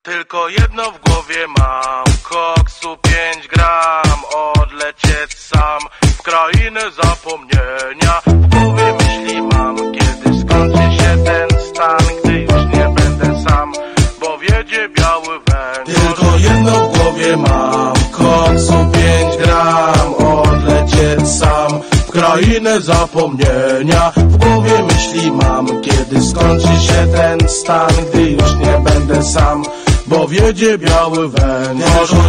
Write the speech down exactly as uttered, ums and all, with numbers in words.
Tylko jedno w głowie mam, koksu pięć gram, odlecieć sam w krainę zapomnienia. W głowie myśli mam, kiedy skończy się ten stan, gdy już nie będę sam, bo wiedzie biały węgiel. Tylko jedno w głowie mam, koksu pięć gram, odlecieć sam w krainę zapomnienia. W głowie myśli mam, kiedy skończy się ten stan, gdy już nie będę sam, bo wiedzie biały węgiel.